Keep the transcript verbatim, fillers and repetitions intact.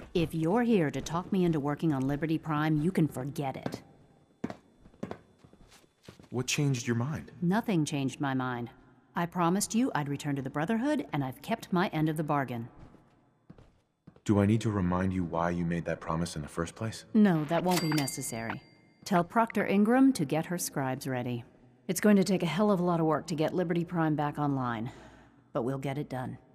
If you're here to talk me into working on Liberty Prime, you can forget it. What changed your mind? Nothing changed my mind. I promised you I'd return to the Brotherhood, and I've kept my end of the bargain. Do I need to remind you why you made that promise in the first place? No, that won't be necessary. Tell Proctor Ingram to get her scribes ready. It's going to take a hell of a lot of work to get Liberty Prime back online, but we'll get it done.